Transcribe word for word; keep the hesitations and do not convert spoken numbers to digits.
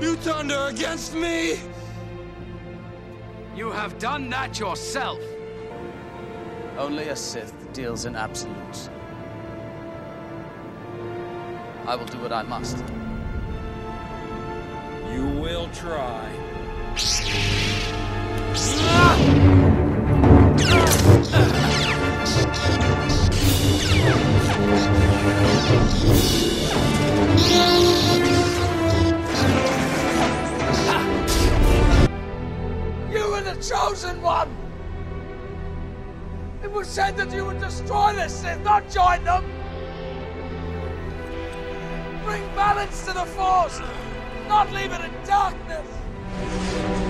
You thunder against me? You have done that yourself. Only a Sith deals in absolutes. I will do what I must. You will try. You were the chosen one! It was said that you would destroy the Sith, not join them! Bring balance to the Force, not leave it in darkness!